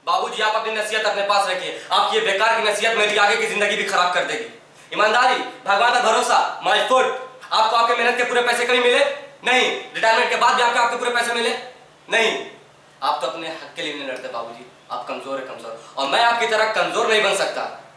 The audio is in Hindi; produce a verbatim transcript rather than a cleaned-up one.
बाबूजी आप अपनी नसीहत अपने पास रखिए, आपकी ये बेकार की नसीहत मेरी आगे की जिंदगी भी खराब कर देगी। ईमानदारी, भगवान का भरोसा, माय फुट। आपको आपके मेहनत के पूरे पैसे कभी मिले? नहीं। रिटायरमेंट के बाद भी आपके आपके पूरे पैसे मिले? नहीं। आप तो अपने हक के लिए नहीं लड़ते बाबूजी, आप कमजोर है कमजोर, और मैं आपकी तरह कमजोर नहीं बन सकता।